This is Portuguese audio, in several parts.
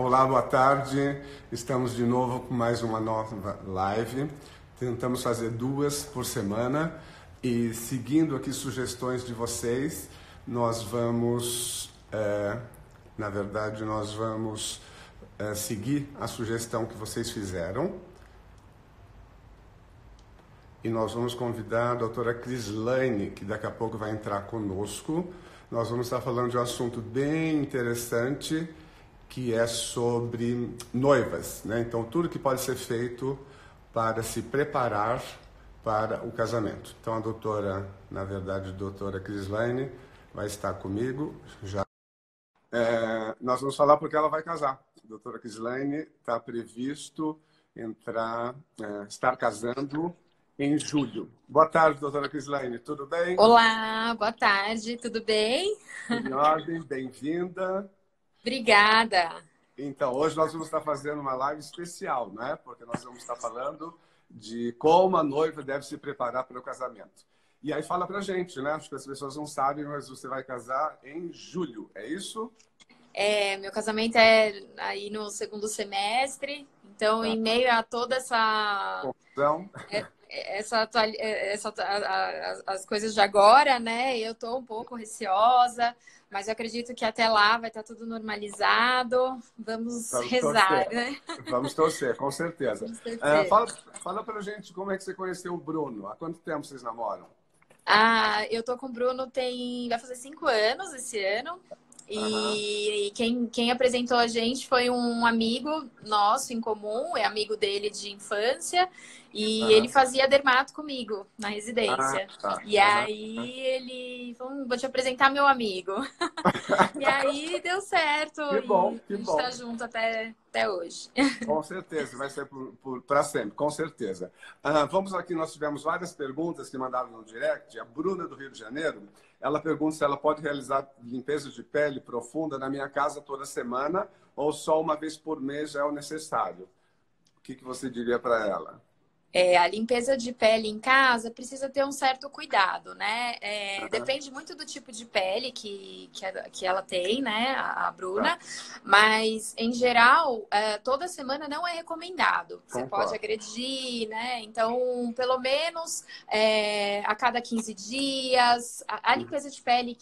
Olá, boa tarde. Estamos de novo com mais uma nova live. Tentamos fazer 2 por semana e seguindo aqui sugestões de vocês, nós vamos, na verdade, nós vamos seguir a sugestão que vocês fizeram. E nós vamos convidar a doutora Crislaine, que daqui a pouco vai entrar conosco. Nós vamos estar falando de um assunto bem interessante, que é sobre noivas, né? Então, tudo que pode ser feito para se preparar para o casamento. Então, a doutora, na verdade, a doutora Crislaine vai estar comigo já. Nós vamos falar porque ela vai casar. A doutora Crislaine está previsto estar casando em julho. Boa tarde, doutora Crislaine, tudo bem? Olá, boa tarde, tudo bem? Tudo em ordem, bem-vinda. Obrigada. Então, hoje nós vamos estar fazendo uma live especial, né? Porque nós vamos estar falando de como a noiva deve se preparar para o casamento. E aí fala pra gente, né? Acho que as pessoas não sabem, mas você vai casar em julho, é isso? Meu casamento é aí no segundo semestre, então Tá. em meio a toda essa Confusão. as coisas de agora, né? Eu tô um pouco receosa, mas eu acredito que até lá vai estar tudo normalizado. Vamos Vamos rezar, torcer. né? Vamos torcer, com certeza. Vamos torcer. Fala pra gente como é que você conheceu o Bruno. Há quanto tempo vocês namoram? Eu tô com o Bruno vai fazer 5 anos esse ano. Aham. E quem apresentou a gente foi um amigo nosso em comum, é amigo dele de infância, e ele Aham. fazia dermato comigo na Ah, residência. tá. E Aham. aí ele falou, vou te apresentar meu amigo. E aí deu certo Que bom, e que a gente tá bom. junto até hoje. Com certeza, vai ser para sempre, com certeza. Vamos aqui, nós tivemos várias perguntas que mandaram no direct. A Bruna, do Rio de Janeiro, ela pergunta se ela pode realizar limpeza de pele profunda na minha casa toda semana ou só uma vez por mês já é o necessário. O que você diria para ela? A limpeza de pele em casa precisa ter um certo cuidado, né? Aham. Depende muito do tipo de pele que ela tem, né? A Tá, Bruna. Mas, em geral, toda semana não é recomendado. Você pode concordo. agredir, né? Então, pelo menos a cada 15 dias. A Uhum. limpeza de pele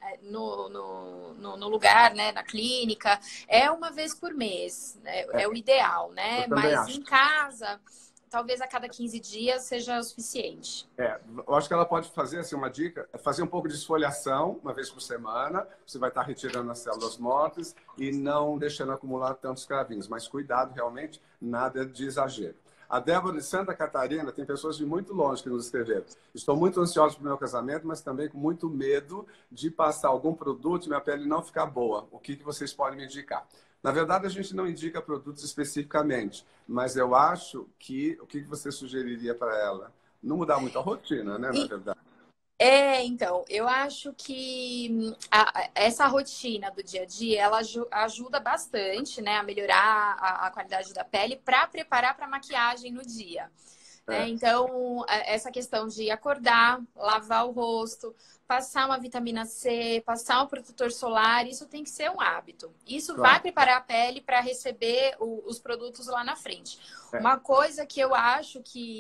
no lugar, né? Na clínica, é uma vez por mês. Né? É, É o ideal, eu né? também Mas acho. em casa talvez a cada 15 dias seja o suficiente. Eu acho que ela pode fazer assim, uma dica, é fazer um pouco de esfoliação uma vez por semana. Você vai estar retirando as células mortas e não deixando acumular tantos cravinhos. Mas cuidado, realmente, nada de exagero. A Débora de Santa Catarina, tem pessoas de muito longe que nos escreveram. Estou muito ansiosa para o meu casamento, mas também com muito medo de passar algum produto e minha pele não ficar boa. O que vocês podem me indicar? Na verdade, a gente não indica produtos especificamente, mas eu acho que o que você sugeriria para ela? Não mudar muito a rotina, né, na E, verdade. então, eu acho que essa rotina do dia a dia, ela ajuda bastante, né, a melhorar a qualidade da pele para preparar para a maquiagem no dia. Né? É, Então, essa questão de acordar, lavar o rosto, passar uma vitamina C, passar um protetor solar, isso tem que ser um hábito. Isso vai claro. preparar a pele para receber os produtos lá na frente. É, Uma coisa que eu acho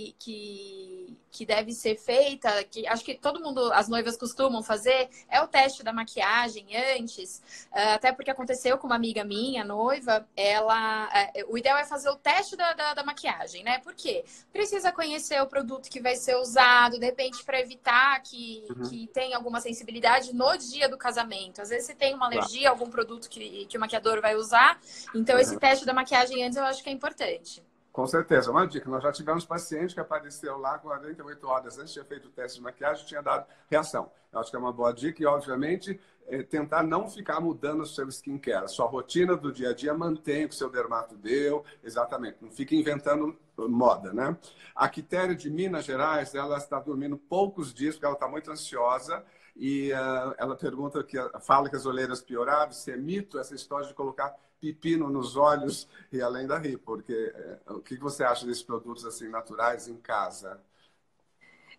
que deve ser feita, que acho que todo mundo, as noivas costumam fazer, é o teste da maquiagem antes. Até porque aconteceu com uma amiga minha, noiva, o ideal é fazer o teste da maquiagem, né? Por quê? Precisa conhecer o produto que vai ser usado, de repente, para evitar uhum, que tenha alguma sensibilidade no dia do casamento. Às vezes você tem uma claro. alergia a algum produto que o maquiador vai usar, então esse Uhum. teste da maquiagem antes eu acho que é importante. Com certeza. Uma dica, nós já tivemos paciente que apareceu lá 48 horas antes, tinha feito o teste de maquiagem e tinha dado reação. Eu acho que é uma boa dica e, obviamente, tentar não ficar mudando o seu skincare. A sua rotina do dia a dia mantém o que o seu dermato deu, exatamente. Não fique inventando moda, né? A Quitéria de Minas Gerais, ela está dormindo poucos dias porque ela está muito ansiosa e ela fala que as olheiras pioraram, se é mito essa história de colocar pepino nos olhos e além da rir, porque o que você acha desses produtos assim naturais em casa?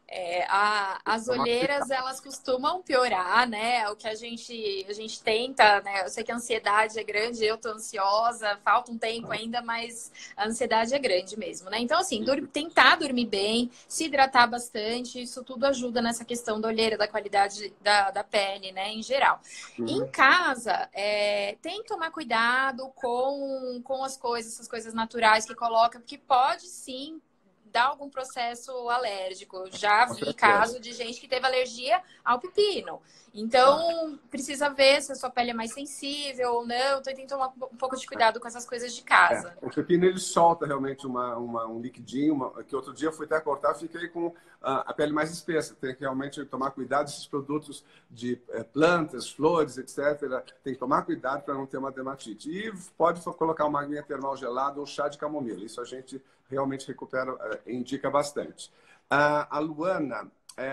As olheiras, elas costumam piorar, né? O que a gente tenta, né? Eu sei que a ansiedade é grande, eu tô ansiosa, falta um tempo ainda, mas a ansiedade é grande mesmo, né? Então, assim, tentar dormir bem, se hidratar bastante, isso tudo ajuda nessa questão da olheira, da qualidade da pele, né? Em geral. Em casa, tem que tomar cuidado com essas coisas naturais que coloca, porque pode sim dar algum processo alérgico. Já vi caso de gente que teve alergia ao pepino. Então, precisa ver se a sua pele é mais sensível ou não. Então, tem que tomar um pouco de cuidado com essas coisas de casa. O pepino, ele solta realmente um liquidinho, que outro dia eu fui até cortar, fiquei com a pele mais espessa. Tem que realmente tomar cuidado, esses produtos de plantas, flores, etc. Tem que tomar cuidado para não ter uma dermatite. E pode colocar uma aguinha termal gelada ou chá de camomila. Isso a gente realmente recupera, indica bastante. A Luana...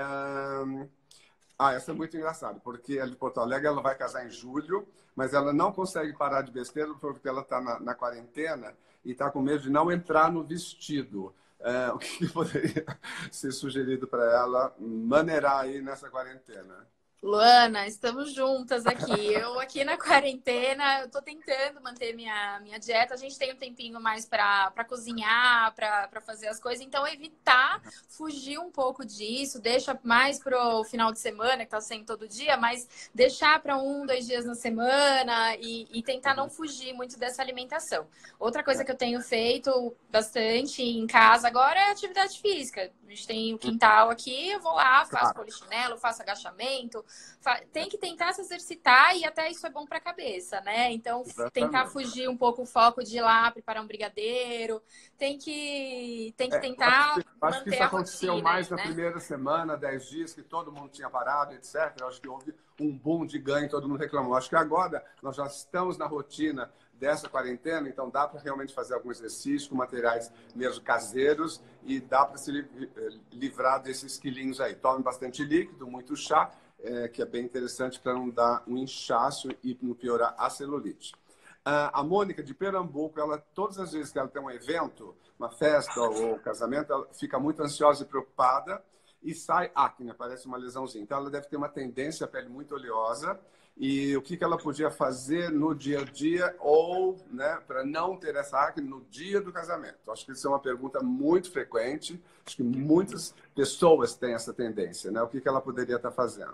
essa é muito engraçada, porque ela de Porto Alegre, ela vai casar em julho, mas ela não consegue parar de besteira porque ela está na quarentena e está com medo de não entrar no vestido. O que poderia ser sugerido para ela maneirar aí nessa quarentena? Luana, estamos juntas aqui. Eu aqui na quarentena, eu tô tentando manter minha dieta. A gente tem um tempinho mais para cozinhar, para fazer as coisas. Então, evitar fugir um pouco disso. Deixa mais pro final de semana, que tá sendo todo dia, mas deixar para 1, 2 dias na semana e tentar não fugir muito dessa alimentação. Outra coisa que eu tenho feito bastante em casa agora é atividade física. A gente tem o quintal aqui, eu vou lá, faço polichinelo, faço agachamento. Tem que tentar se exercitar e até isso é bom para a cabeça, né? Então, tentar fugir um pouco o foco de ir lá preparar um brigadeiro. Tem que tentar acho que manter isso a aconteceu rotina, mais né? na primeira semana, 10 dias, que todo mundo tinha parado, etc. Eu acho que houve um boom de ganho, todo mundo reclamou. Acho que agora nós já estamos na rotina dessa quarentena, então dá para realmente fazer algum exercício com materiais mesmo caseiros e dá para se livrar desses quilinhos aí. Tome bastante líquido, muito chá, que é bem interessante para não dar um inchaço e não piorar a celulite. A Mônica de Pernambuco, ela, todas as vezes que ela tem um evento, uma festa ou casamento, ela fica muito ansiosa e preocupada e sai acne, aparece uma lesãozinha. Então, ela deve ter uma tendência à pele muito oleosa. E o que ela podia fazer no dia a dia ou, né, para não ter essa acne no dia do casamento? Acho que isso é uma pergunta muito frequente. Acho que muitas pessoas têm essa tendência, né? O que ela poderia estar fazendo?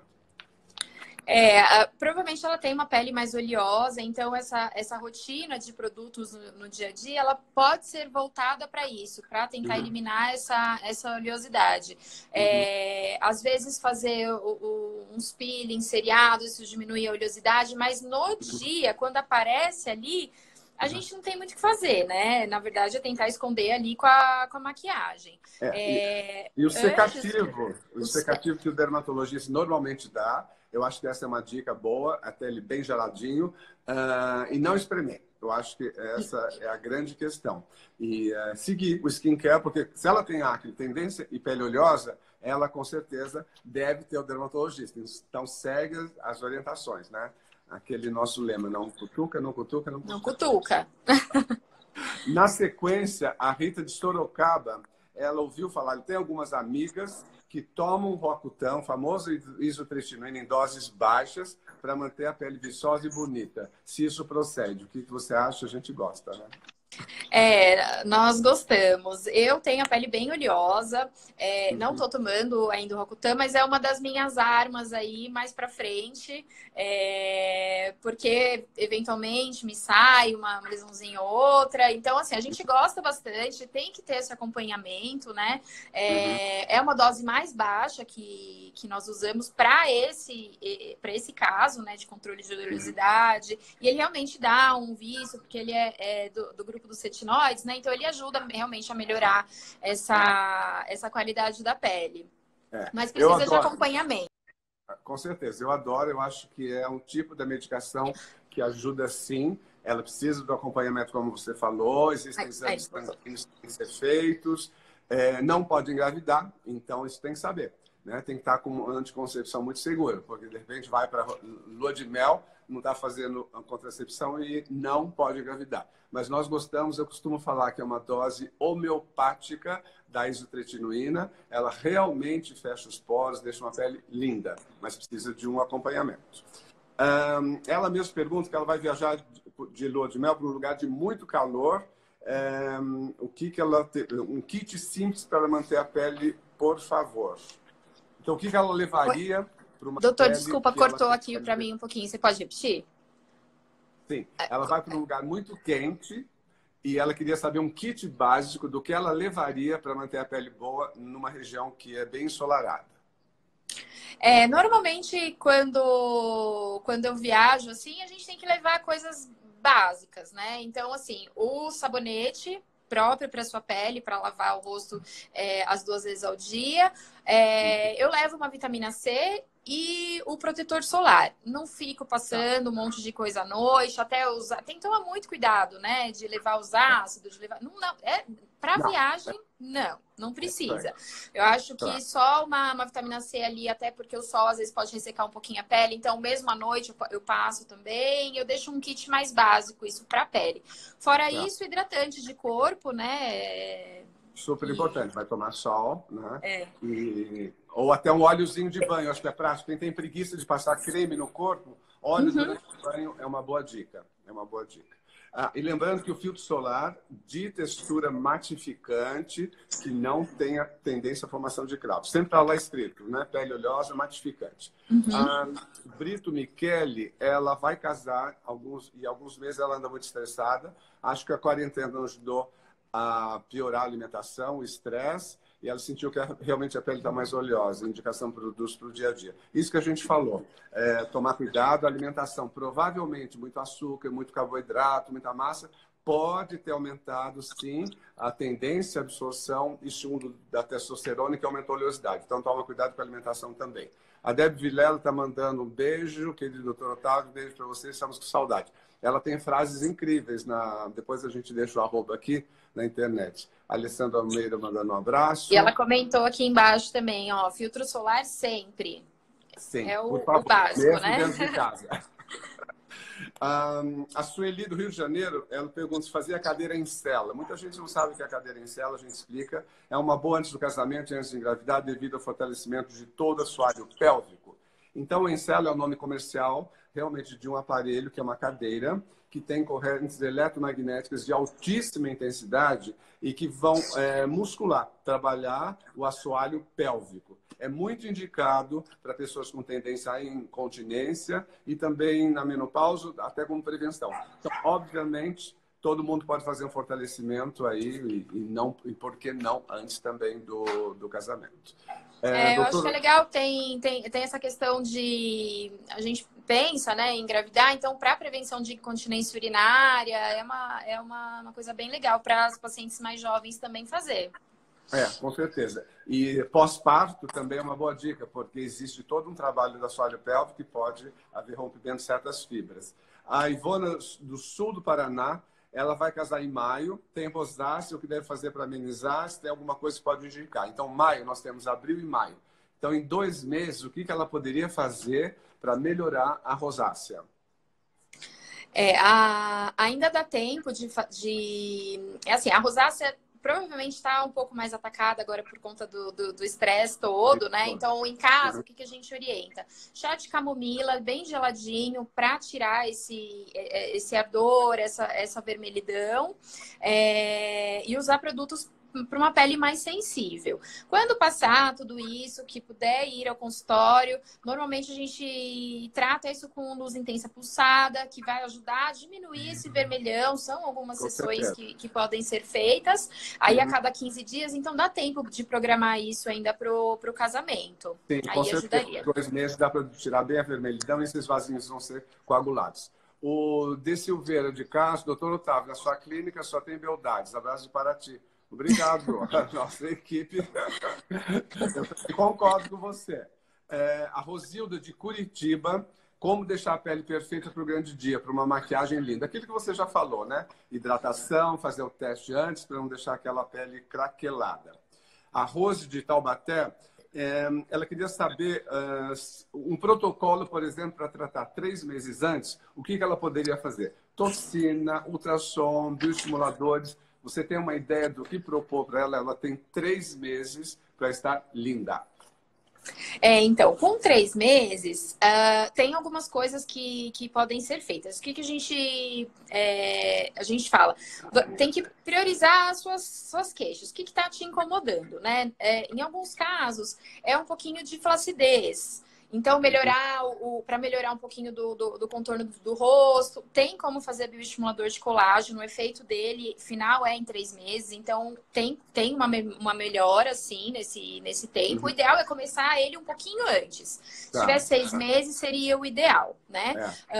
Provavelmente ela tem uma pele mais oleosa, então essa rotina de produtos no dia a dia, ela pode ser voltada para isso, para tentar eliminar essa oleosidade. Às vezes fazer uns peelings seriados, isso diminui a oleosidade, mas no dia, quando aparece ali, a gente não tem muito o que fazer, né? Na verdade, é tentar esconder ali com a maquiagem. E o secativo, o secativo que o dermatologista normalmente dá, eu acho que essa é uma dica boa, até ele bem geladinho, e não espremer. Eu acho que essa é a grande questão. E seguir o skincare, porque se ela tem acne, tendência e pele oleosa, ela com certeza deve ter o dermatologista. Então segue as orientações, né? Aquele nosso lema, não cutuca, não cutuca, não cutuca. Não cutuca. Na sequência, a Rita de Sorocaba, ela ouviu falar, tem algumas amigas que tomam Roacutan, famoso isotretinoína, em doses baixas, para manter a pele viçosa e bonita. Se isso procede, o que você acha? A gente gosta, né? Nós gostamos. Eu tenho a pele bem oleosa, não tô tomando ainda o Roacutan, mas é uma das minhas armas aí mais pra frente, porque eventualmente me sai uma lesãozinha ou outra. Então, assim, a gente gosta bastante, tem que ter esse acompanhamento, né? É uma dose mais baixa que nós usamos para esse caso, né, de controle de oleosidade, e ele realmente dá um vício, porque ele é do grupo dos retinoides, né? Então ele ajuda realmente a melhorar essa qualidade da pele. Mas precisa de acompanhamento. Com certeza, eu adoro, eu acho que é um tipo de medicação que ajuda sim. Ela precisa do acompanhamento, como você falou, existem exames que têm que ser feitos, não pode engravidar, então isso tem que saber. né? Tem que estar com uma anticoncepção muito segura, porque de repente vai para lua de mel, não está fazendo a contracepção e não pode engravidar. Mas nós gostamos, eu costumo falar que é uma dose homeopática da isotretinoína. Ela realmente fecha os poros, deixa uma pele linda, mas precisa de um acompanhamento. Ela mesma pergunta que ela vai viajar de lua de mel para um lugar de muito calor. O que ela tem? Um kit simples para manter a pele, por favor. Então, o que ela levaria para uma Doutor, pele desculpa, que ela cortou aqui para mim um pouquinho. Você pode repetir? Sim, ela vai para um lugar muito quente e ela queria saber um kit básico do que ela levaria para manter a pele boa numa região que é bem ensolarada. Normalmente, quando eu viajo, assim, a gente tem que levar coisas básicas, né? Então, assim, o sabonete próprio para sua pele, para lavar o rosto as 2 vezes ao dia. Eu levo uma vitamina C e o protetor solar. Não fico passando um monte de coisa à noite, até usar. Tem que tomar muito cuidado, né? De levar os ácidos, de levar. Não, para viagem, não precisa. Eu acho que só uma vitamina C ali, até porque o sol às vezes pode ressecar um pouquinho a pele. Então, mesmo à noite eu passo também. Eu deixo um kit mais básico, isso para pele. Fora isso, hidratante de corpo, né? Super importante, vai tomar sol, né? Ou até um óleozinho de banho, acho que é prático. Quem tem preguiça de passar creme no corpo, óleo durante o banho é uma boa dica. É uma boa dica. E lembrando que o filtro solar de textura matificante, que não tenha tendência à formação de cravos. Sempre está lá escrito, né? Pele oleosa, matificante. A Brito Michele, ela vai casar, alguns meses ela anda muito estressada. Acho que a quarentena ajudou a piorar a alimentação, o estresse, e ela sentiu que realmente a pele está mais oleosa, indicação para produtos para o dia a dia. Isso que a gente falou, tomar cuidado, a alimentação, provavelmente muito açúcar, muito carboidrato, muita massa, pode ter aumentado, sim, a tendência à absorção e estímulo da testosterona, que aumentou a oleosidade. Então, toma cuidado com a alimentação também. A Deb Vilela está mandando um beijo, querido doutor Otávio, beijo para vocês, estamos com saudade. Ela tem frases incríveis, depois a gente deixa o arroba aqui na internet. A Alessandra Almeida mandando um abraço. E ela comentou aqui embaixo também, ó, filtro solar sempre. Sim, é o favor, básico, mesmo né? dentro de casa. A Sueli do Rio de Janeiro, ela pergunta se fazia cadeira em cela. Muita gente não sabe o que é cadeira em cela, a gente explica. É uma boa antes do casamento e antes de engravidar, devido ao fortalecimento de todo o assoalho pélvico. Então, em cela é o nome comercial, realmente, de um aparelho, que é uma cadeira, que tem correntes eletromagnéticas de altíssima intensidade e que vão muscular, trabalhar o assoalho pélvico. É muito indicado para pessoas com tendência à incontinência e também na menopausa, até como prevenção. Então, obviamente, todo mundo pode fazer um fortalecimento aí e por que não antes também do casamento. Eu acho que é legal, tem essa questão de... A gente pensa, né, em engravidar, então, para prevenção de incontinência urinária, é uma coisa bem legal para os pacientes mais jovens também fazer. Com certeza. E pós-parto também é uma boa dica, porque existe todo um trabalho da assoalho pélvico que pode haver rompimento de certas fibras. A Ivona, do sul do Paraná, ela vai casar em maio, tem rosácea, o que deve fazer para amenizar, se tem alguma coisa que pode indicar. Então, maio, nós temos abril e maio. Então, em 2 meses, o que ela poderia fazer para melhorar a rosácea? Ainda dá tempo assim, a rosácea provavelmente está um pouco mais atacada agora por conta do estresse todo, né? Então, em casa, o que a gente orienta? Chá de camomila, bem geladinho, para tirar esse ardor, essa vermelhidão. E usar produtos para uma pele mais sensível. Quando passar tudo isso, que puder ir ao consultório, normalmente a gente trata isso com luz intensa pulsada, que vai ajudar a diminuir esse vermelhão. São algumas sessões que podem ser feitas. Aí a cada 15 dias, então dá tempo de programar isso ainda pro casamento. Sim, aí com certeza. ajudaria. 2 meses dá para tirar bem a vermelhidão e esses vasinhos vão ser coagulados. O De Silveira de Castro, doutor Otávio, na sua clínica só tem beldades. Abraço de Paraty. Obrigado, nossa equipe. Eu concordo com você. A Rosilda de Curitiba, como deixar a pele perfeita para o grande dia, para uma maquiagem linda. Aquilo que você já falou, né? Hidratação, fazer o teste antes para não deixar aquela pele craquelada. A Rose de Taubaté, Ela queria saber um protocolo, por exemplo, para tratar 3 meses antes, o que ela poderia fazer? Toxina, ultrassom, bioestimuladores. Você tem uma ideia do que propor para ela? Ela tem 3 meses para estar linda. Então, com 3 meses, tem algumas coisas que podem ser feitas. O que a gente fala? Tem que priorizar as suas queixas. O que está te incomodando, né? Em alguns casos, é um pouquinho de flacidez. Então, para melhorar um pouquinho do contorno do rosto, tem como fazer bioestimulador de colágeno. O efeito dele final é em 3 meses. Então, tem uma melhora, assim, nesse tempo. O ideal é começar ele um pouquinho antes. Se tiver 6 meses, seria o ideal, né?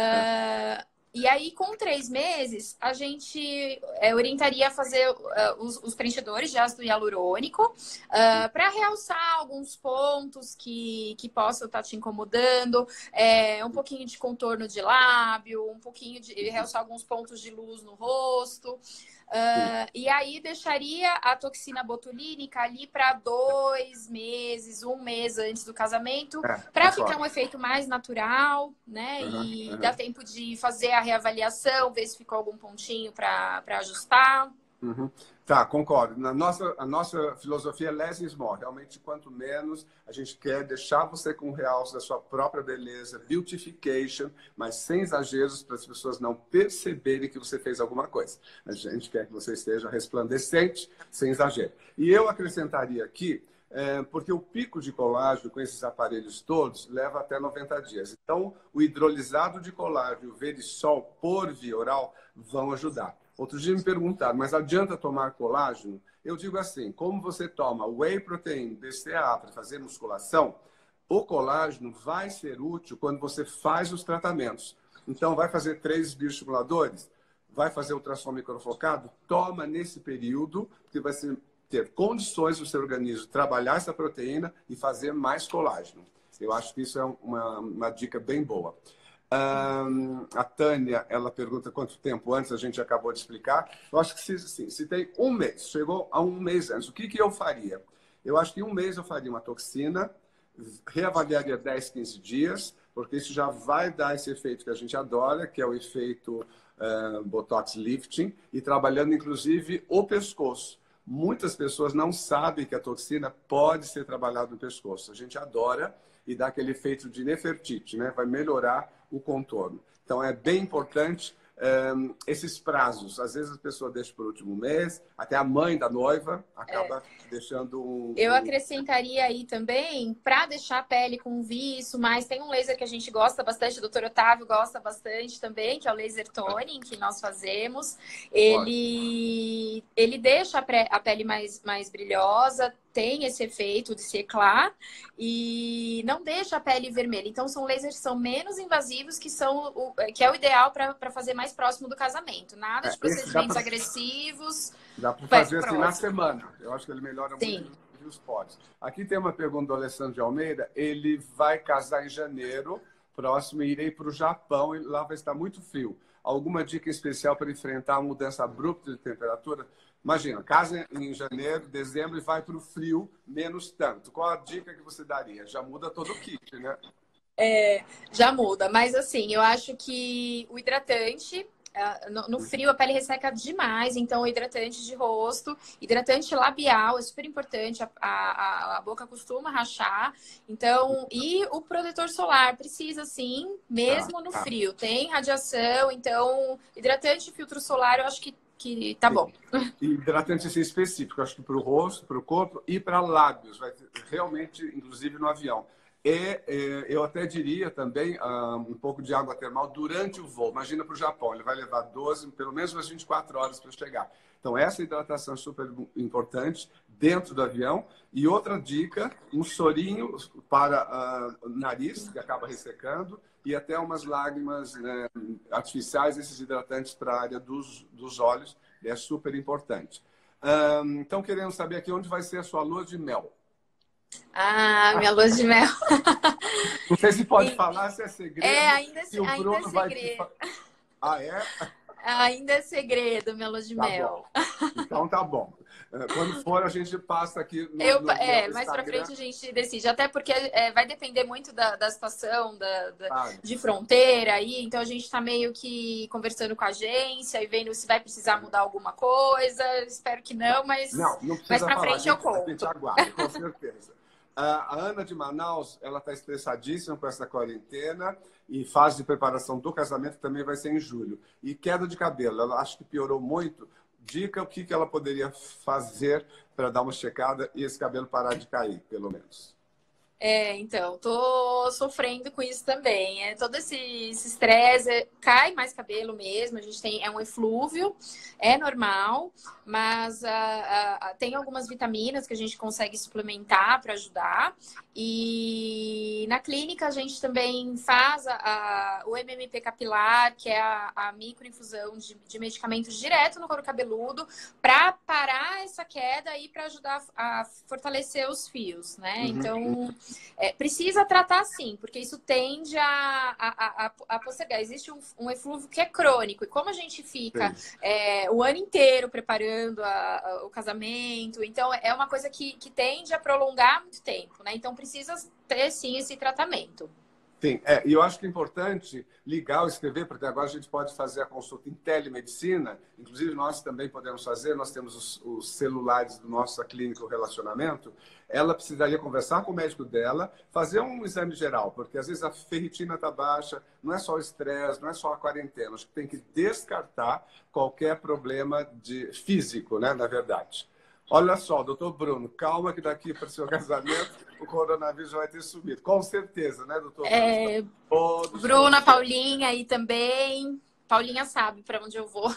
E aí, com 3 meses, a gente orientaria a fazer os preenchedores de ácido hialurônico para realçar alguns pontos que possam estar te incomodando, um pouquinho de contorno de lábio, um pouquinho de realçar alguns pontos de luz no rosto. E aí deixaria a toxina botulínica ali para 2 meses, 1 mês antes do casamento, para ficar um efeito mais natural, né? E dá tempo de fazer a reavaliação, ver se ficou algum pontinho para ajustar. Tá, concordo. A nossa filosofia é less is more. Realmente, quanto menos, a gente quer deixar você com o realce da sua própria beleza, beautification, mas sem exageros, para as pessoas não perceberem que você fez alguma coisa. A gente quer que você esteja resplandecente, sem exagero. E eu acrescentaria aqui, porque o pico de colágeno com esses aparelhos todos leva até 90 dias. Então, o hidrolisado de colágeno e o Verisol por via oral vão ajudar. Outro dia me perguntaram, mas adianta tomar colágeno? Eu digo assim, como você toma whey protein, BCAA para fazer musculação, o colágeno vai ser útil quando você faz os tratamentos. Então, vai fazer 3 bioestimuladores, vai fazer ultrassom microfocado, toma nesse período, porque vai ter condições do seu organismo trabalhar essa proteína e fazer mais colágeno. Eu acho que isso é uma dica bem boa. A Tânia, ela pergunta quanto tempo antes, a gente acabou de explicar. Eu acho que se tem 1 mês, chegou a 1 mês antes, o que eu faria? Eu acho que 1 mês eu faria uma toxina, reavaliaria 10, 15 dias, porque isso já vai dar esse efeito que a gente adora, que é o efeito Botox lifting, e trabalhando inclusive o pescoço. Muitas pessoas não sabem que a toxina pode ser trabalhada no pescoço. A gente adora e dá aquele efeito de Nefertiti, né? Vai melhorar o contorno. Então, é bem importante esses prazos. Às vezes, a pessoa deixa por último mês, até a mãe da noiva acaba deixando Eu acrescentaria aí também, para deixar a pele com viço, mas tem um laser que a gente gosta bastante, o Dr. Otávio gosta bastante também, que é o laser toning, que nós fazemos. Ele deixa a pele mais brilhosa, tem esse efeito de seclar e não deixa a pele vermelha. Então, são lasers que são menos invasivos, que é o ideal para fazer mais próximo do casamento. Nada de procedimentos agressivos. Dá para fazer assim na semana. Eu acho que ele melhora muito os poros. Aqui tem uma pergunta do Alessandro de Almeida. Ele vai casar em janeiro próximo e irei para o Japão e lá vai estar muito frio. Alguma dica especial para enfrentar a mudança abrupta de temperatura? Imagina, casa em janeiro, dezembro e vai para o frio menos tanto. Qual a dica que você daria? Já muda todo o kit, né? Já muda. Mas assim, eu acho que o hidratante... No frio a pele resseca demais, então hidratante de rosto, hidratante labial é super importante, a boca costuma rachar, então, e o protetor solar precisa sim, mesmo no frio, tem radiação, então hidratante e filtro solar eu acho que tá bom. Hidratante assim, específico, acho que para o rosto, para o corpo e para lábios, vai realmente, inclusive no avião. Eu até diria também um pouco de água termal durante o voo. Imagina para o Japão, ele vai levar 12, pelo menos umas 24 horas para chegar. Então, essa hidratação é super importante dentro do avião. E outra dica, um sorinho para o nariz, que acaba ressecando, e até umas lágrimas artificiais, esses hidratantes para a área dos olhos, é super importante. Então, queremos saber aqui onde vai ser a sua lua de mel. Minha lua de mel. Não sei se pode falar, se é segredo. Ainda é se o Bruno segredo. Vai te... Ah, é? Ainda é segredo, minha lua de Tá mel. bom. Então tá bom. Quando for, a gente passa aqui no Mais pra Instagram. frente a gente decide. Até porque vai depender muito da situação Claro. de fronteira aí. Então a gente tá meio que conversando com a agência e vendo se vai precisar mudar alguma coisa. Espero que não, mas Não mais precisa pra falar, frente eu a gente conto. aguarda, com certeza. A Ana de Manaus, ela está estressadíssima com essa quarentena e fase de preparação do casamento também vai ser em julho. E queda de cabelo, ela acha que piorou muito. Dica o que ela poderia fazer para dar uma checada e esse cabelo parar de cair, pelo menos. Então, tô sofrendo com isso também. Todo esse estresse, cai mais cabelo mesmo. A gente é um eflúvio, é normal, mas tem algumas vitaminas que a gente consegue suplementar para ajudar. E na clínica a gente também faz o MMP capilar, que é a microinfusão de medicamentos direto no couro cabeludo, para parar essa queda e para ajudar a fortalecer os fios, né? Então precisa tratar sim, porque isso tende a postergar. Existe um eflúvio que é crônico, e como a gente fica o ano inteiro preparando o casamento, então é uma coisa que tende a prolongar muito tempo, né? Então precisa ter sim esse tratamento. Sim, e eu acho que é importante ligar ou escrever, porque agora a gente pode fazer a consulta em telemedicina, inclusive nós também podemos fazer, nós temos os celulares do nossa clínica, o relacionamento, ela precisaria conversar com o médico dela, fazer um exame geral, porque às vezes a ferritina está baixa, não é só o estresse, não é só a quarentena, acho que tem que descartar qualquer problema físico, né, na verdade. Olha só, doutor Bruno, calma que daqui para o seu casamento o coronavírus vai ter sumido. Com certeza, né, doutor Bruno? Bruna, Paulinha aí também. Paulinha sabe para onde eu vou.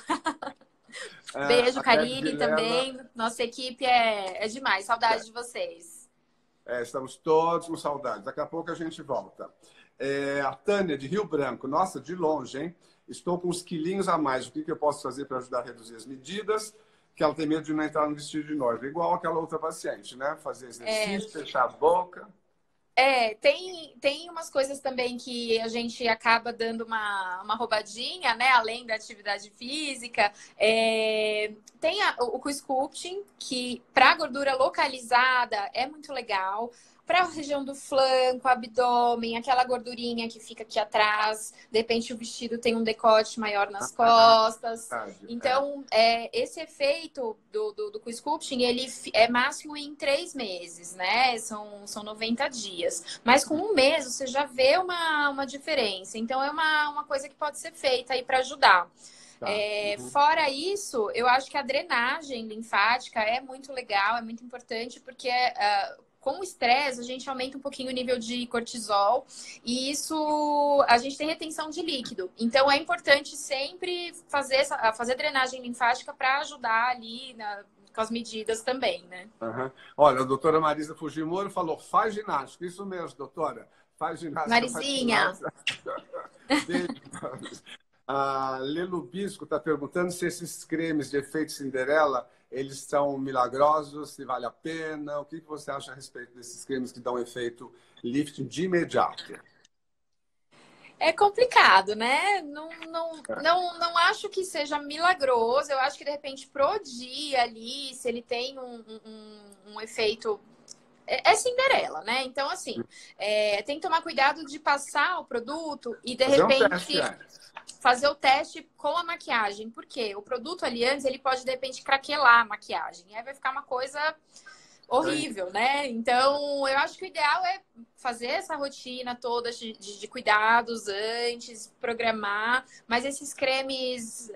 Beijo, Karine também. Nossa equipe é demais. Saudade de vocês. Estamos todos com saudade. Daqui a pouco a gente volta. A Tânia, de Rio Branco. Nossa, de longe, hein? Estou com uns quilinhos a mais. O que eu posso fazer para ajudar a reduzir as medidas? Que ela tem medo de não entrar no vestido de noiva. Igual aquela outra paciente, né? Fazer exercício, fechar a boca. Tem umas coisas também que a gente acaba dando uma roubadinha, né? Além da atividade física. Tem o co-sculpting, que para gordura localizada é muito legal. Para a região do flanco, abdômen, aquela gordurinha que fica aqui atrás. De repente o vestido tem um decote maior nas costas. Então, esse efeito do co-sculpting, ele é máximo em 3 meses, né? São 90 dias. Mas com 1 mês você já vê uma diferença. Então, é uma coisa que pode ser feita aí para ajudar. Fora isso, eu acho que a drenagem linfática é muito legal, é muito importante, porque com o estresse, a gente aumenta um pouquinho o nível de cortisol e isso, a gente tem retenção de líquido. Então, é importante sempre fazer drenagem linfática para ajudar ali com as medidas também, né? Olha, a doutora Marisa Fujimori falou, faz ginástica. Isso mesmo, doutora. Faz ginástica. Marizinha. Beijo. A Lelo Bisco está perguntando se esses cremes de efeito Cinderela eles são milagrosos, se vale a pena. O que você acha a respeito desses cremes que dão efeito lifting de imediato? É complicado, né? Não acho que seja milagroso. Eu acho que, de repente, pro dia ali, se ele tem um efeito... É Cinderela, né? Então, assim, tem que tomar cuidado de passar o produto e, de repente... fazer o teste com a maquiagem. Porque o produto ali antes, ele pode, de repente, craquelar a maquiagem. E aí vai ficar uma coisa horrível, né? Então, eu acho que o ideal é fazer essa rotina toda de cuidados antes, programar. Mas esses cremes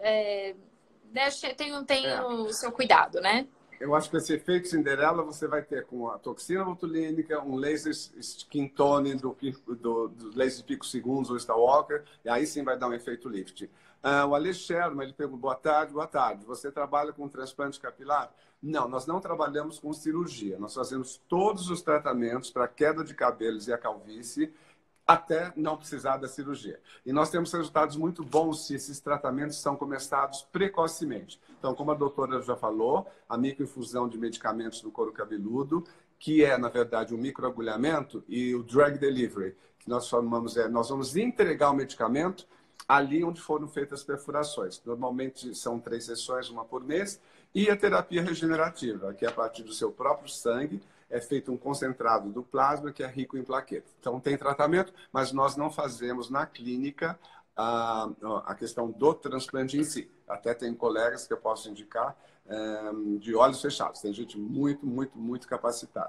tem o seu cuidado, né? Eu acho que esse efeito Cinderela você vai ter com a toxina botulínica, um laser skin tone do laser pico segundos, o Star Walker, e aí sim vai dar um efeito lift. O Alex Sherman, ele perguntou, boa tarde, você trabalha com transplante capilar? Não, nós não trabalhamos com cirurgia, nós fazemos todos os tratamentos para a queda de cabelos e a calvície, até não precisar da cirurgia. E nós temos resultados muito bons se esses tratamentos são começados precocemente. Então, como a doutora já falou, a microinfusão de medicamentos no couro cabeludo, que é, na verdade, um microagulhamento, e o drug delivery, que nós chamamos nós vamos entregar o medicamento ali onde foram feitas as perfurações. Normalmente são 3 sessões, uma por mês, e a terapia regenerativa, que é a partir do seu próprio sangue, é feito um concentrado do plasma que é rico em plaquetas. Então tem tratamento, mas nós não fazemos na clínica a questão do transplante em si. Até tem colegas que eu posso indicar de olhos fechados. Tem gente muito, muito, muito capacitada.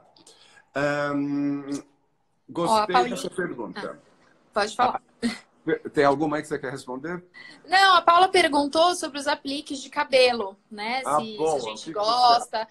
Gostei dessa pergunta. Pode falar. Tem alguma aí que você quer responder? Não, a Paula perguntou sobre os apliques de cabelo, né? Se a gente gosta.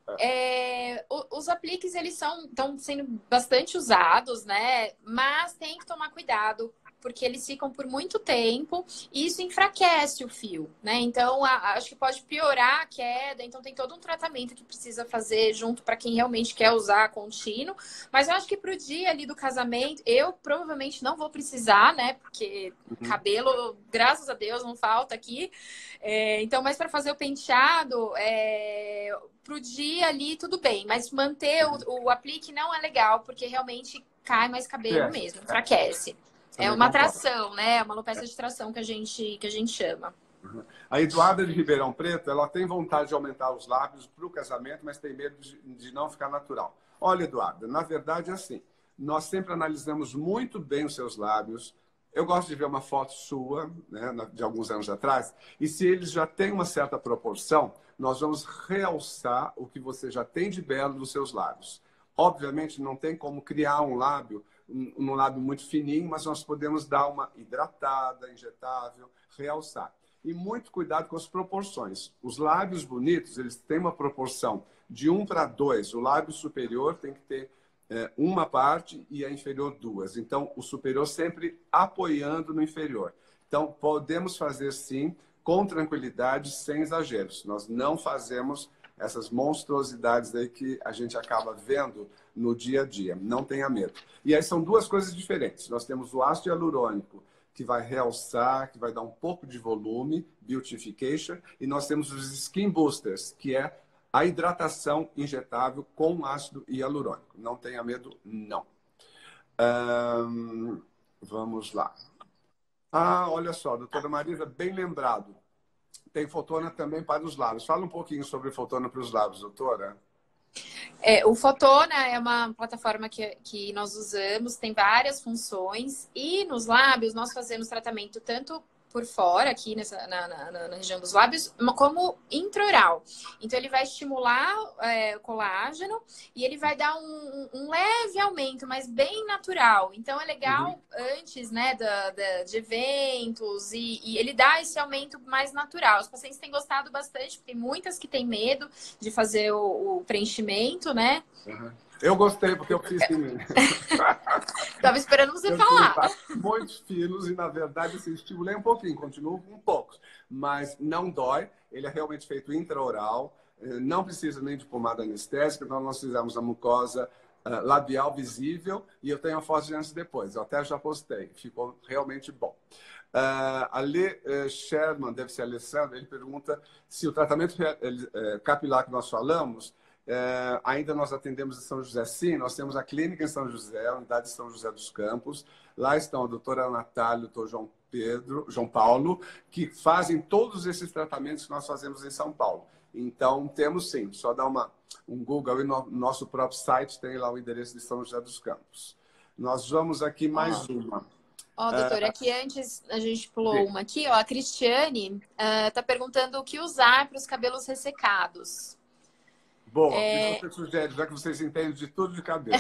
Os apliques, eles estão sendo bastante usados, né? Mas tem que tomar cuidado, porque eles ficam por muito tempo e isso enfraquece o fio, né? Então, acho que pode piorar a queda. Então, tem todo um tratamento que precisa fazer junto para quem realmente quer usar contínuo. Mas eu acho que pro dia ali do casamento, eu provavelmente não vou precisar, né? Porque cabelo, graças a Deus, não falta aqui. Então, mas para fazer o penteado, pro dia ali, tudo bem. Mas manter o aplique não é legal, porque realmente cai mais cabelo mesmo, enfraquece. É uma tração, né? É uma alopecia de tração que a gente chama. A Eduarda de Ribeirão Preto, ela tem vontade de aumentar os lábios para o casamento, mas tem medo de não ficar natural. Olha, Eduarda, na verdade é assim. Nós sempre analisamos muito bem os seus lábios. Eu gosto de ver uma foto sua, né, de alguns anos atrás, e se eles já têm uma certa proporção, nós vamos realçar o que você já tem de belo nos seus lábios. Obviamente, não tem como criar um lábio muito fininho, mas nós podemos dar uma hidratada, injetável, realçar. E muito cuidado com as proporções. Os lábios bonitos, eles têm uma proporção de 1:2. O lábio superior tem que ter uma parte e a inferior 2. Então, o superior sempre apoiando no inferior. Então, podemos fazer sim, com tranquilidade, sem exageros. Nós não fazemos essas monstruosidades aí que a gente acaba vendo no dia a dia. Não tenha medo. E aí são duas coisas diferentes. Nós temos o ácido hialurônico, que vai realçar, que vai dar um pouco de volume, beautification, e nós temos os skin boosters, que é a hidratação injetável com ácido hialurônico. Não tenha medo, não. Vamos lá. Olha só, doutora Marisa, bem lembrado. Tem Fotona também para os lábios. Fala um pouquinho sobre Fotona para os lábios, doutora. O Fotona é uma plataforma que nós usamos, tem várias funções. E nos lábios, nós fazemos tratamento tanto por fora, aqui na região dos lábios, como intraoral. Então, ele vai estimular o colágeno e ele vai dar um leve aumento, mas bem natural. Então, é legal antes, né, de eventos e ele dá esse aumento mais natural. Os pacientes têm gostado bastante, porque tem muitas que têm medo de fazer o preenchimento, né? Eu gostei, porque eu fiz também. Tava esperando você falar. Muitos finos e, na verdade, assim, estimulei um pouquinho, continuo com poucos. Mas não dói, ele é realmente feito intraoral, não precisa nem de pomada anestésica, então nós fizemos a mucosa labial visível e eu tenho a foto de antes e depois. Eu até já postei, ficou realmente bom. A Lê Sherman, deve ser Alessandra, ele pergunta se o tratamento capilar que nós falamos, ainda nós atendemos em São José. Sim, nós temos a clínica em São José, a unidade de São José dos Campos. Lá estão a doutora Natália e o doutor João Paulo, que fazem todos esses tratamentos que nós fazemos em São Paulo. Então, temos sim, só dar um Google e no nosso próprio site tem lá o endereço de São José dos Campos. Nós vamos aqui mais uma. Doutora, aqui antes a gente pulou uma aqui, a Cristiane está perguntando o que usar para os cabelos ressecados. Boa, o que você sugere, já que vocês entendem de tudo de cabelo?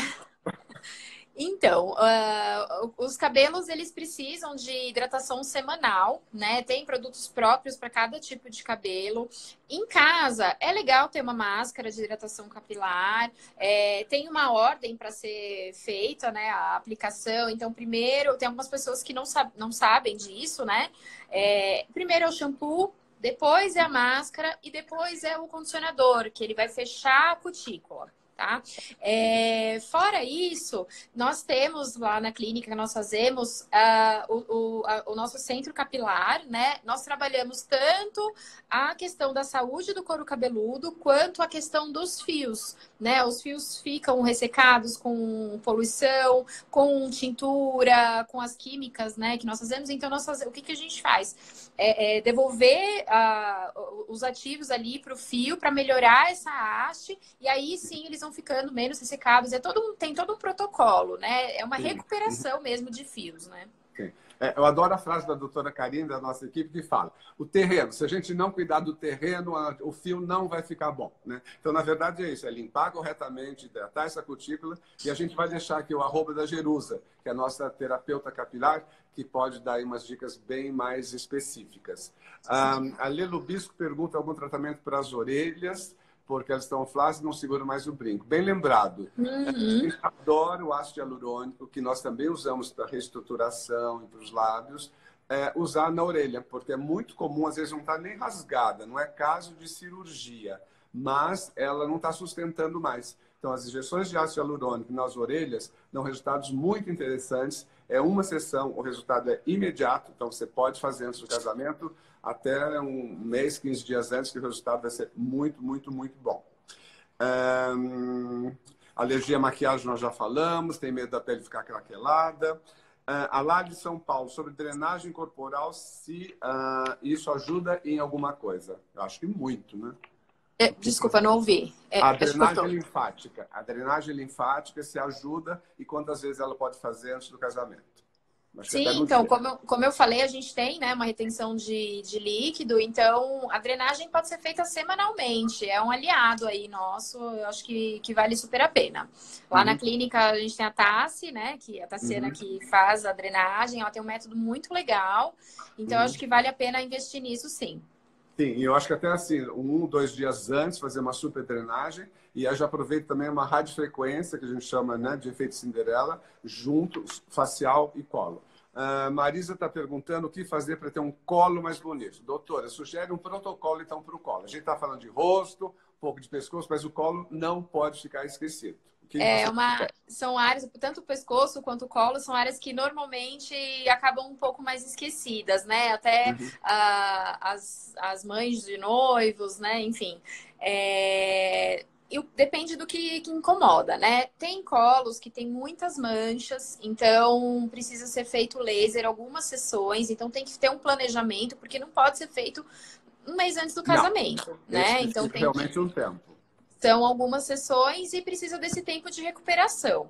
Então, os cabelos, eles precisam de hidratação semanal, né? Tem produtos próprios para cada tipo de cabelo. Em casa, é legal ter uma máscara de hidratação capilar. Tem uma ordem para ser feita, né? A aplicação. Então, primeiro, tem algumas pessoas que não sabem disso, né? Primeiro é o shampoo, depois é a máscara e depois é o condicionador, que ele vai fechar a cutícula. tá? Fora isso, nós temos lá na clínica, nós fazemos o nosso centro capilar, né? Nós trabalhamos tanto a questão da saúde do couro cabeludo, quanto a questão dos fios, né? Os fios ficam ressecados com poluição, com tintura, com as químicas, né, que nós fazemos. Então, o que a gente faz? Devolver os ativos ali para o fio para melhorar essa haste, e aí sim eles vão ficando menos ressecados. Tem todo um protocolo, né? É uma recuperação mesmo de fios, né? Eu adoro a frase da doutora Karine, da nossa equipe, que fala: o terreno, se a gente não cuidar do terreno, o fio não vai ficar bom, né? Então, na verdade, é isso, é limpar corretamente, hidratar essa cutícula, e a gente vai deixar aqui o @ da Jerusa, que é a nossa terapeuta capilar, que pode dar aí umas dicas bem mais específicas. A Lelo Bisco pergunta algum tratamento para as orelhas, porque elas estão flácidas e não seguram mais o brinco. Bem lembrado. A gente adora o ácido hialurônico, que nós também usamos para reestruturação e para os lábios, usar na orelha, porque é muito comum, às vezes não está nem rasgada, não é caso de cirurgia, mas ela não está sustentando mais. Então, as injeções de ácido hialurônico nas orelhas dão resultados muito interessantes. É uma sessão, o resultado é imediato, então você pode fazer antes do casamento, até um mês, 15 dias antes, que o resultado vai ser muito, muito, muito bom. Alergia à maquiagem nós já falamos, tem medo da pele ficar craquelada. A Lali de São Paulo, sobre drenagem corporal, se isso ajuda em alguma coisa. Eu acho que muito, né? Desculpa, não ouvi. A drenagem linfática. A drenagem linfática se ajuda, e quantas vezes ela pode fazer antes do casamento? Sim, então, como eu falei, a gente tem, né, uma retenção de líquido, então a drenagem pode ser feita semanalmente, é um aliado aí nosso, eu acho que vale super a pena. Lá na clínica a gente tem a Tassi, né, que a Tassiana que faz a drenagem, ela tem um método muito legal, então eu acho que vale a pena investir nisso, sim. Sim, e eu acho que até assim, 1, 2 dias antes, fazer uma super drenagem, e aí já aproveito também uma radiofrequência, que a gente chama, né, de efeito Cinderela, junto, facial e colo. Marisa está perguntando o que fazer para ter um colo mais bonito. Doutora, sugere um protocolo, então, para o colo. A gente está falando de rosto, um pouco de pescoço, mas o colo não pode ficar esquecido. São áreas, tanto o pescoço quanto o colo, são áreas que normalmente acabam um pouco mais esquecidas, né? Até as mães de noivos, né? Enfim. Depende do que incomoda, né? Tem colos que tem muitas manchas, então precisa ser feito laser, algumas sessões, então tem que ter um planejamento, porque não pode ser feito um mês antes do casamento, né? Então tem realmente um tempo. São algumas sessões e precisa desse tempo de recuperação.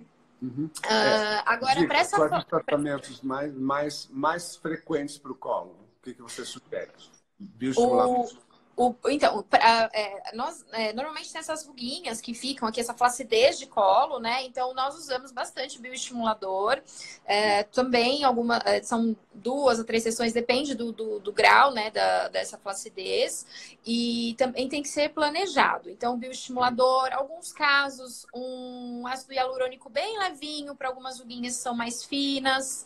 Agora, para essa... Quais os tratamentos mais frequentes para o colo? O que você sugere? Bioestimulador. Então, nós normalmente tem essas ruguinhas que ficam aqui, essa flacidez de colo, né? Então, nós usamos bastante bioestimulador. Também são 2 a 3 sessões, depende do grau, né, dessa flacidez. E também tem que ser planejado. Então, bioestimulador, alguns casos, um ácido hialurônico bem levinho para algumas ruguinhas que são mais finas.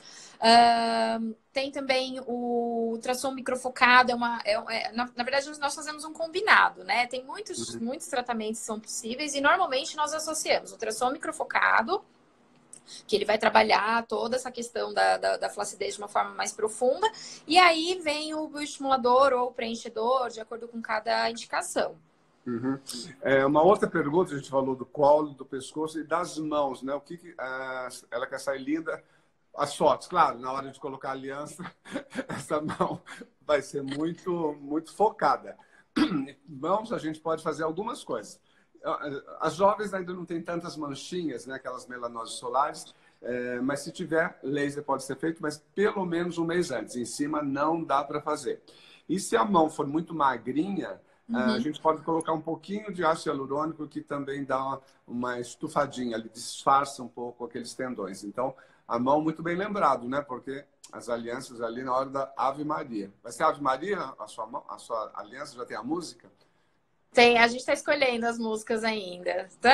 Tem também o ultrassom microfocado, na verdade nós fazemos um combinado, né? Tem muitos tratamentos que são possíveis e normalmente nós associamos o ultrassom microfocado, que ele vai trabalhar toda essa questão da flacidez de uma forma mais profunda, e aí vem o bioestimulador ou o preenchedor, de acordo com cada indicação. Uma outra pergunta, a gente falou do colo, do pescoço e das mãos, né? Ela quer sair linda. As fotos, claro, na hora de colocar a aliança, essa mão vai ser muito, muito focada. Mãos, a gente pode fazer algumas coisas. As jovens ainda não têm tantas manchinhas, né, aquelas melanoses solares, mas se tiver, laser pode ser feito, mas pelo menos um mês antes. Em cima não dá para fazer. E se a mão for muito magrinha, a gente pode colocar um pouquinho de ácido hialurônico, que também dá uma estufadinha, ele disfarça um pouco aqueles tendões. Então, a mão, muito bem lembrado, né? Porque as alianças ali na hora da Ave Maria. Vai ser Ave Maria a sua aliança? Já tem a música? Tem, a gente está escolhendo as músicas ainda. Tá.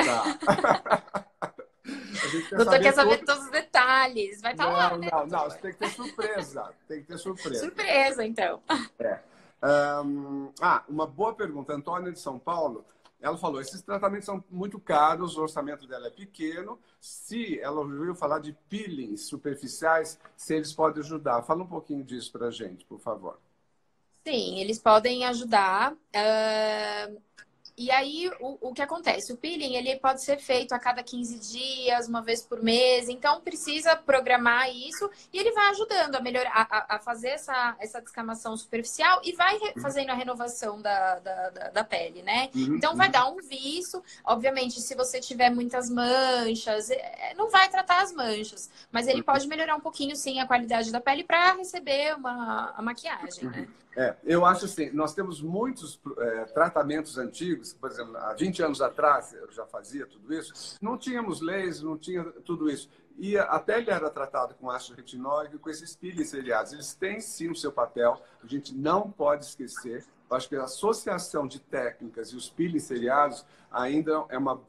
O doutor quer saber todos os detalhes. Vai estar lá, né? Não, você tem que ter surpresa. Tem que ter surpresa. Surpresa, então. Uma boa pergunta. Antônia de São Paulo. ela falou, esses tratamentos são muito caros, o orçamento dela é pequeno. Se ela ouviu falar de peelings superficiais, se eles podem ajudar. Fala um pouquinho disso para a gente, por favor. Sim, eles podem ajudar. E aí, o que acontece? O peeling, ele pode ser feito a cada 15 dias, uma vez por mês. Então, precisa programar isso. E ele vai ajudando a melhorar, a fazer essa descamação superficial e vai fazendo a renovação da pele, né? Então, vai dar um viço. Obviamente, se você tiver muitas manchas, não vai tratar as manchas. Mas ele pode melhorar um pouquinho, sim, a qualidade da pele para receber a maquiagem, né? Eu acho assim, nós temos muitos tratamentos antigos, por exemplo, há 20 anos atrás, eu já fazia tudo isso, não tínhamos laser, não tinha tudo isso. E a pele era tratada com ácido retinóico e com esses peelings seriados. Eles têm sim o seu papel, a gente não pode esquecer. Eu acho que a associação de técnicas e os peelings seriados ainda é um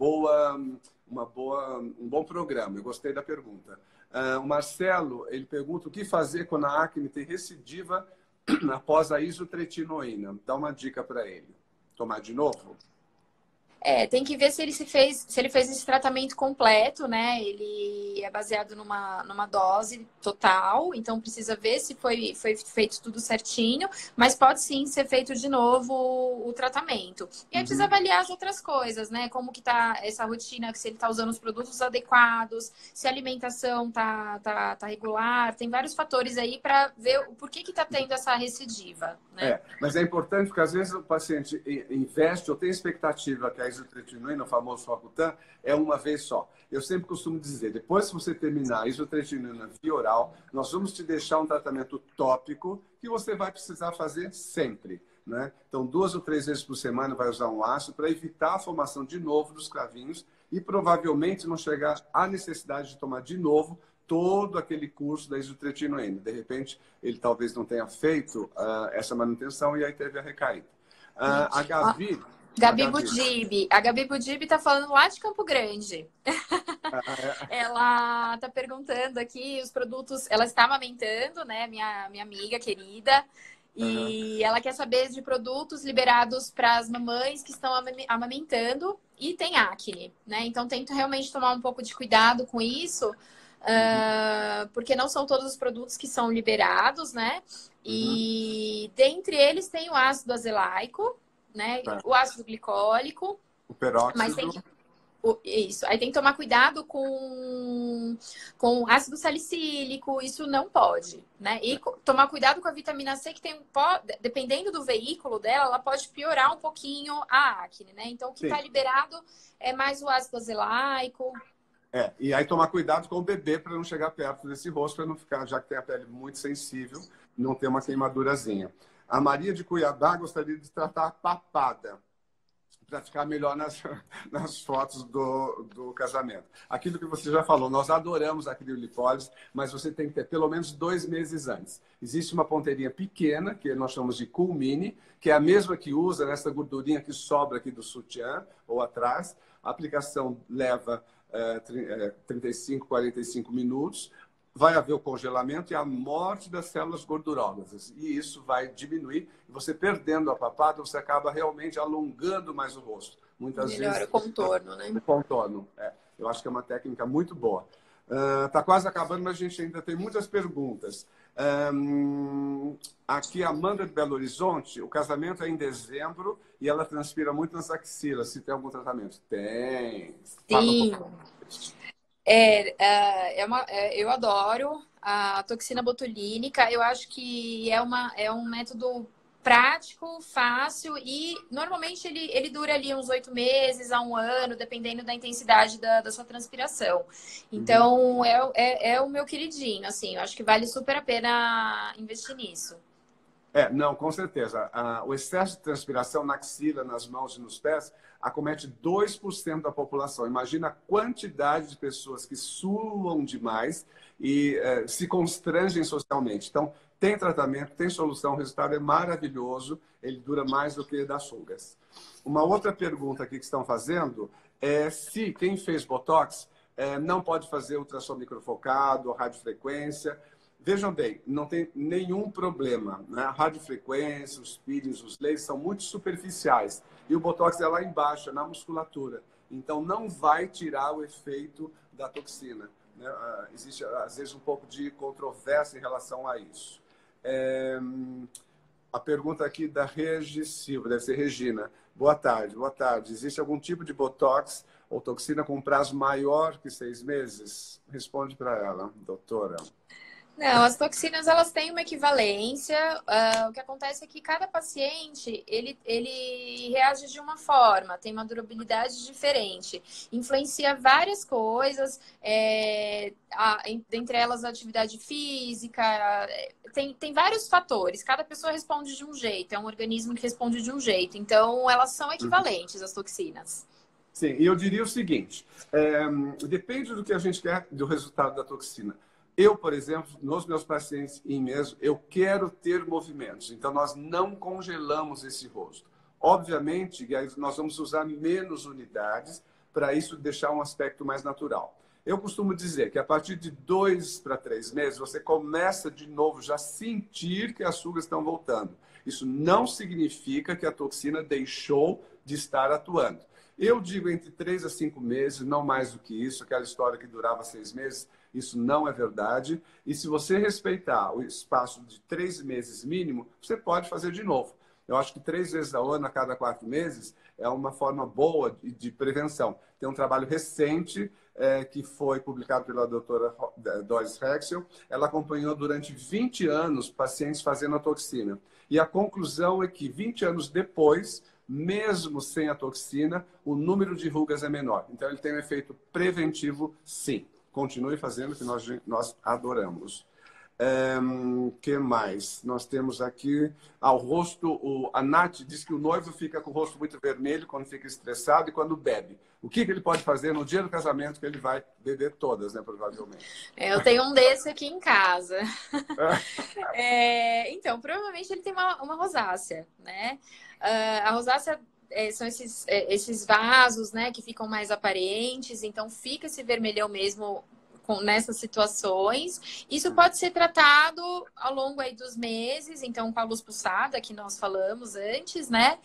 bom programa. Eu gostei da pergunta. O Marcelo, ele pergunta o que fazer quando a acne tem recidiva após a isotretinoína. Dá uma dica para ele. Tomar de novo? Tem que ver se ele fez esse tratamento completo, né? Ele é baseado numa dose total, então precisa ver se foi feito tudo certinho, mas pode sim ser feito de novo o tratamento. E aí precisa avaliar as outras coisas, né? Como que tá essa rotina, se ele tá usando os produtos adequados, se a alimentação tá regular, tem vários fatores aí para ver o porquê que tá tendo essa recidiva, né? Mas é importante porque às vezes o paciente investe ou tem expectativa que a isotretinoína, o famoso Roacutan, é uma vez só. Eu sempre costumo dizer, depois que você terminar a isotretinoína via oral, nós vamos te deixar um tratamento tópico que você vai precisar fazer sempre, né? Então, 2 ou 3 vezes por semana vai usar um ácido para evitar a formação de novo dos cravinhos e provavelmente não chegar à necessidade de tomar de novo todo aquele curso da isotretinoína. De repente, ele talvez não tenha feito essa manutenção e aí teve a recaída. A Gabi Budib está falando lá de Campo Grande. Ela está perguntando aqui os produtos. Ela está amamentando, né? Minha amiga querida. E ela quer saber de produtos liberados para as mamães que estão amamentando e tem acne, né? Então, tento realmente tomar um pouco de cuidado com isso. Porque não são todos os produtos que são liberados, né? E dentre eles tem o ácido azelaico, né? O ácido glicólico. O peróxido. Mas isso. Aí tem que tomar cuidado com ácido salicílico, isso não pode, né? E tomar cuidado com a vitamina C, que dependendo do veículo dela, ela pode piorar um pouquinho a acne, né? Então, o que está liberado é mais o ácido azelaico. E aí tomar cuidado com o bebê para não chegar perto desse rosto, para não ficar, já que tem a pele muito sensível, não ter uma queimadurazinha. A Maria de Cuiabá gostaria de tratar a papada, para ficar melhor nas fotos do casamento. Aquilo que você já falou, nós adoramos a criolipólise, mas você tem que ter pelo menos 2 meses antes. Existe uma ponteirinha pequena, que nós chamamos de culmine, que é a mesma que usa nessa gordurinha que sobra aqui do sutiã ou atrás. A aplicação leva 35, 45 minutos. Vai haver o congelamento e a morte das células gordurosas. E isso vai diminuir. E você perdendo a papada, você acaba realmente alongando mais o rosto. Muitas vezes... Melhora o contorno, né? O contorno, Eu acho que é uma técnica muito boa. Está quase acabando, mas a gente ainda tem muitas perguntas. Aqui, a Amanda de Belo Horizonte, o casamento é em dezembro e ela transpira muito nas axilas. Se tem algum tratamento? Tem. Sim. Eu adoro a toxina botulínica. Eu acho que é um método prático, fácil e normalmente ele dura ali uns 8 meses a 1 ano, dependendo da intensidade da sua transpiração. Então, é o meu queridinho, assim. Eu acho que vale super a pena investir nisso. Não, com certeza. O excesso de transpiração na axila, nas mãos e nos pés acomete 2% da população. Imagina a quantidade de pessoas que suam demais e se constrangem socialmente. Então, tem tratamento, tem solução, o resultado é maravilhoso, ele dura mais do que das rugas. Uma outra pergunta aqui que estão fazendo é se quem fez Botox não pode fazer ultrassom microfocado ou radiofrequência. Vejam bem, não tem nenhum problema, né? A radiofrequência, os peelings, os lasers são muito superficiais. E o Botox é lá embaixo, é na musculatura. Então, não vai tirar o efeito da toxina, né? Existe, às vezes, um pouco de controvérsia em relação a isso. A pergunta aqui da Regi Silva, deve ser Regina. Boa tarde, boa tarde. Existe algum tipo de Botox ou toxina com prazo maior que 6 meses? Responde para ela, doutora. Não, as toxinas elas têm uma equivalência. O que acontece é que cada paciente ele reage de uma forma, tem uma durabilidade diferente, influencia várias coisas, dentre elas a atividade física, tem vários fatores. Cada pessoa responde de um jeito, é um organismo que responde de um jeito. Então, elas são equivalentes, as toxinas. Sim, e eu diria o seguinte: depende do que a gente quer, do resultado da toxina. Eu, por exemplo, nos meus pacientes em mês, eu quero ter movimentos. Então, nós não congelamos esse rosto. Obviamente, nós vamos usar menos unidades para isso deixar um aspecto mais natural. Eu costumo dizer que a partir de 2 para 3 meses, você começa de novo já sentir que as rugas estão voltando. Isso não significa que a toxina deixou de estar atuando. Eu digo entre 3 a 5 meses, não mais do que isso, aquela história que durava 6 meses, isso não é verdade. E se você respeitar o espaço de 3 meses mínimo, você pode fazer de novo. Eu acho que 3 vezes ao ano, a cada 4 meses, é uma forma boa de prevenção. Tem um trabalho recente que foi publicado pela doutora Doris Hexel. Ela acompanhou durante 20 anos pacientes fazendo a toxina. E a conclusão é que 20 anos depois, mesmo sem a toxina, o número de rugas é menor. Então, ele tem um efeito preventivo, sim. Continue fazendo o que nós adoramos. Que mais? Nós temos aqui ao rosto. A Nath diz que o noivo fica com o rosto muito vermelho quando fica estressado e quando bebe. O que ele pode fazer no dia do casamento, que ele vai beber todas, né? Provavelmente. Eu tenho um desse aqui em casa. Então, provavelmente ele tem uma rosácea, né? A rosácea são esses vasos, né, que ficam mais aparentes, então fica esse vermelhão mesmo nessas situações. Isso pode ser tratado ao longo aí dos meses, então com a luz pulsada que nós falamos antes, né?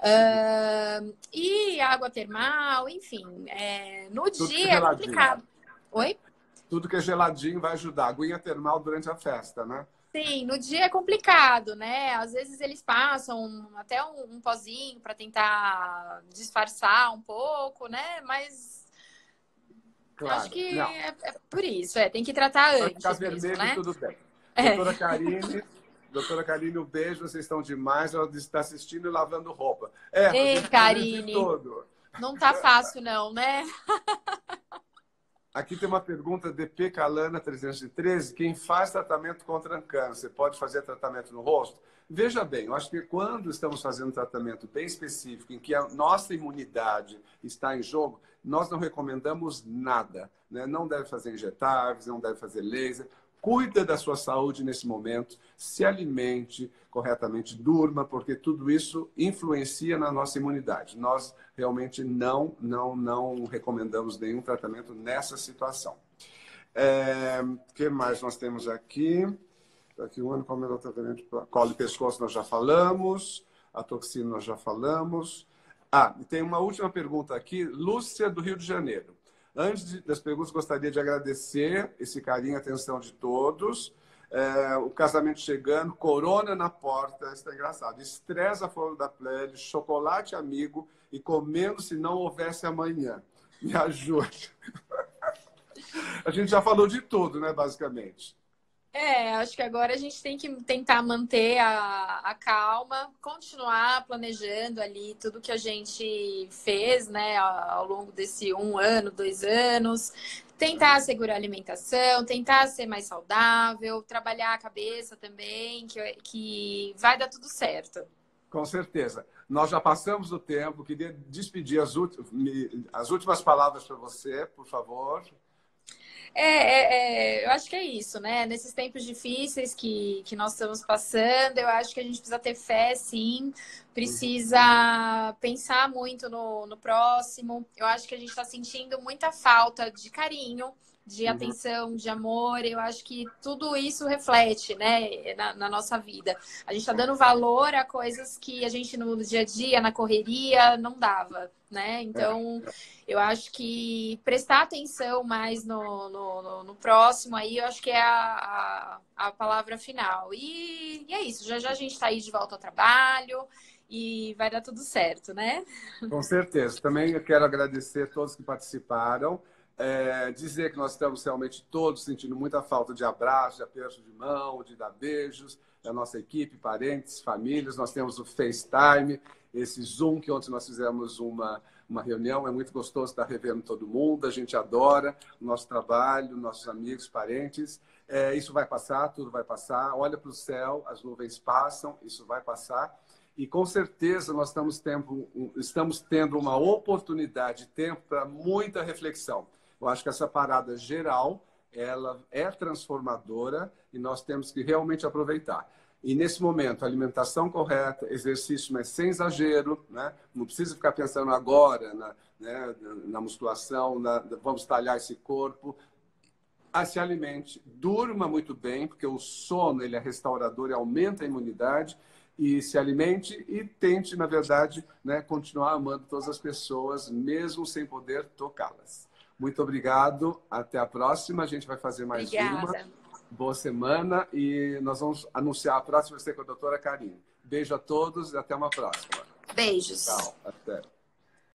E água termal, enfim. No dia é complicado. Oi? Tudo que é geladinho vai ajudar. Aguinha termal durante a festa, né? Sim, no dia é complicado, né? Às vezes eles passam até um pozinho para tentar disfarçar um pouco, né? Mas claro, acho que é por isso, tem que tratar antes ficar mesmo, vermelho, né? tudo bem. Doutora Karine, um beijo, vocês estão demais. Ela está assistindo e lavando roupa. Ei, Karine, não tá fácil não, né? Aqui tem uma pergunta de P. Calana 313. Quem faz tratamento contra câncer pode fazer tratamento no rosto? Veja bem, eu acho que quando estamos fazendo um tratamento bem específico, em que a nossa imunidade está em jogo, nós não recomendamos nada, né? Não deve fazer injetáveis, não deve fazer laser. Cuida da sua saúde nesse momento, se alimente corretamente, durma, porque tudo isso influencia na nossa imunidade. Nós realmente não recomendamos nenhum tratamento nessa situação. O que mais nós temos aqui? Daqui um ano, como é o tratamento para colo e pescoço, nós já falamos. A toxina, nós já falamos. E tem uma última pergunta aqui. Lúcia, do Rio de Janeiro. Antes das perguntas, gostaria de agradecer esse carinho e atenção de todos. O casamento chegando, corona na porta, isso é engraçado. Estresse a flor da pele, chocolate amigo e comendo se não houvesse amanhã. Me ajude. A gente já falou de tudo, né, basicamente. Acho que agora a gente tem que tentar manter a calma, continuar planejando ali tudo que a gente fez, né, ao longo desse 1 ano, 2 anos. Tentar segurar a alimentação, tentar ser mais saudável, trabalhar a cabeça também, que vai dar tudo certo. Com certeza. Nós já passamos o tempo, queria despedir as últimas palavras para você, por favor. Eu acho que é isso, né? Nesses tempos difíceis que nós estamos passando, eu acho que a gente precisa ter fé, sim. Precisa pensar muito no próximo. Eu acho que a gente está sentindo muita falta de carinho, de atenção, de amor. Eu acho que tudo isso reflete, né, na nossa vida. A gente está dando valor a coisas que a gente no dia a dia, na correria, não dava, né? Então, eu acho que prestar atenção mais no próximo aí, eu acho que é a palavra final. E é isso, já já a gente está aí de volta ao trabalho e vai dar tudo certo, né? Com certeza. Também eu quero agradecer a todos que participaram. Dizer que nós estamos realmente todos sentindo muita falta de abraço, de aperto de mão, de dar beijos, da nossa equipe, parentes, famílias. Nós temos o FaceTime, esse Zoom, que ontem nós fizemos uma reunião. É muito gostoso estar revendo todo mundo. A gente adora o nosso trabalho, nossos amigos, parentes. Isso vai passar, tudo vai passar. Olha para o céu, as nuvens passam, isso vai passar. E, com certeza, nós estamos tendo uma oportunidade, tempo para muita reflexão. Eu acho que essa parada geral, ela é transformadora e nós temos que realmente aproveitar. E, nesse momento, alimentação correta, exercício, mas sem exagero, né? Não precisa ficar pensando agora na musculação, vamos talhar esse corpo. Se alimente, durma muito bem, porque o sono ele é restaurador e aumenta a imunidade. E se alimente e tente, na verdade, né, continuar amando todas as pessoas, mesmo sem poder tocá-las. Muito obrigado. Até a próxima. A gente vai fazer mais uma. Boa semana. E nós vamos anunciar a próxima, vai ser com a doutora Karine. Beijo a todos e até uma próxima. Beijos. Tchau. Até.